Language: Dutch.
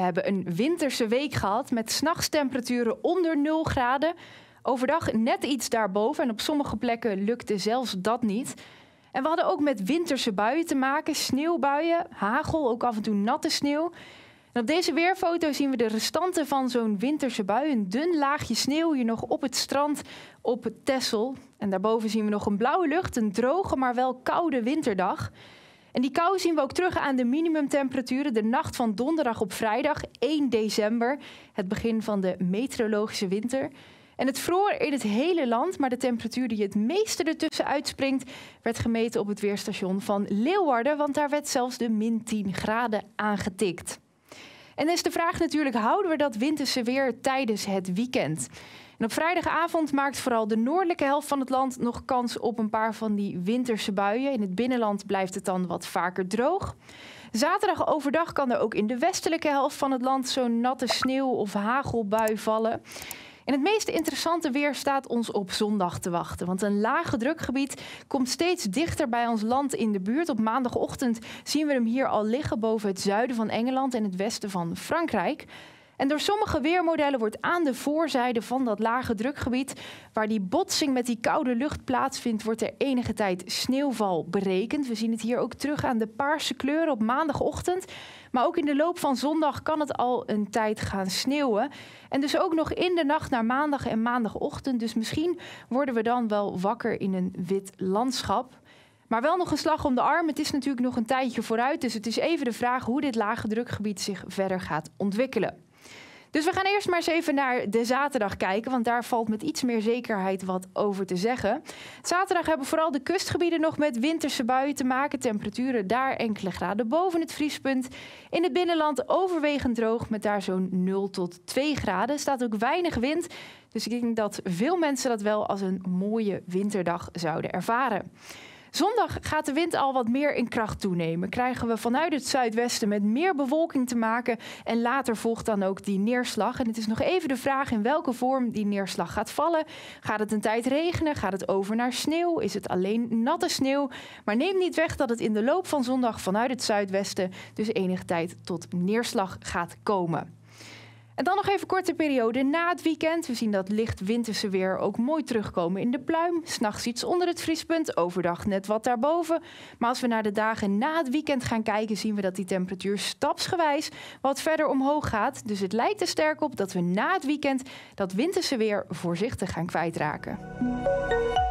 We hebben een winterse week gehad met 's nachts temperaturen onder 0 graden. Overdag net iets daarboven en op sommige plekken lukte zelfs dat niet. En we hadden ook met winterse buien te maken, sneeuwbuien, hagel, ook af en toe natte sneeuw. En op deze weerfoto zien we de restanten van zo'n winterse bui. Een dun laagje sneeuw hier nog op het strand op Texel. En daarboven zien we nog een blauwe lucht, een droge maar wel koude winterdag. En die kou zien we ook terug aan de minimumtemperaturen de nacht van donderdag op vrijdag 1 december. Het begin van de meteorologische winter. En het vroor in het hele land, maar de temperatuur die het meeste ertussen uitspringt werd gemeten op het weerstation van Leeuwarden, want daar werd zelfs de -10 graden aangetikt. En dan is de vraag natuurlijk, houden we dat winterse weer tijdens het weekend? En op vrijdagavond maakt vooral de noordelijke helft van het land nog kans op een paar van die winterse buien. In het binnenland blijft het dan wat vaker droog. Zaterdag overdag kan er ook in de westelijke helft van het land zo'n natte sneeuw- of hagelbui vallen. En het meest interessante weer staat ons op zondag te wachten. Want een lage drukgebied komt steeds dichter bij ons land in de buurt. Op maandagochtend zien we hem hier al liggen boven het zuiden van Engeland en het westen van Frankrijk. En door sommige weermodellen wordt aan de voorzijde van dat lage drukgebied, waar die botsing met die koude lucht plaatsvindt, wordt er enige tijd sneeuwval berekend. We zien het hier ook terug aan de paarse kleuren op maandagochtend. Maar ook in de loop van zondag kan het al een tijd gaan sneeuwen. En dus ook nog in de nacht naar maandag en maandagochtend. Dus misschien worden we dan wel wakker in een wit landschap. Maar wel nog een slag om de arm. Het is natuurlijk nog een tijdje vooruit. Dus het is even de vraag hoe dit lage drukgebied zich verder gaat ontwikkelen. Dus we gaan eerst maar eens even naar de zaterdag kijken, want daar valt met iets meer zekerheid wat over te zeggen. Zaterdag hebben vooral de kustgebieden nog met winterse buien te maken. Temperaturen daar enkele graden boven het vriespunt. In het binnenland overwegend droog met daar zo'n 0 tot 2 graden. Er staat ook weinig wind, dus ik denk dat veel mensen dat wel als een mooie winterdag zouden ervaren. Zondag gaat de wind al wat meer in kracht toenemen. Krijgen we vanuit het zuidwesten met meer bewolking te maken en later volgt dan ook die neerslag. En het is nog even de vraag in welke vorm die neerslag gaat vallen. Gaat het een tijd regenen? Gaat het over naar sneeuw? Is het alleen natte sneeuw? Maar neem niet weg dat het in de loop van zondag vanuit het zuidwesten dus enige tijd tot neerslag gaat komen. En dan nog even korte periode na het weekend. We zien dat licht winterse weer ook mooi terugkomen in de pluim. 's Nachts iets onder het vriespunt, overdag net wat daarboven. Maar als we naar de dagen na het weekend gaan kijken, zien we dat die temperatuur stapsgewijs wat verder omhoog gaat. Dus het lijkt er sterk op dat we na het weekend dat winterse weer voorzichtig gaan kwijtraken.